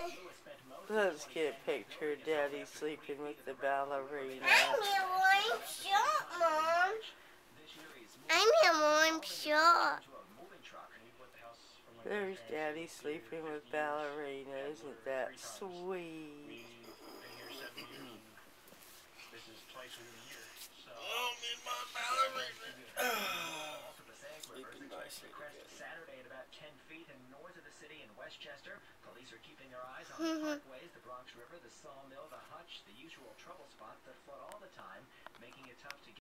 Let's get a picture of Daddy sleeping with the ballerina. I'm in one shot, Mom. I'm in one shot. There's Daddy sleeping with ballerina. Isn't that sweet? Oh, me and my ballerina. Sleeping nicely together. Saturday at about 10 feet and north of the city in Westchester. Police are keeping their eyes on the parkways, the Bronx River, the Sawmill, the Hutch, the usual trouble spots that flood all the time, making it tough to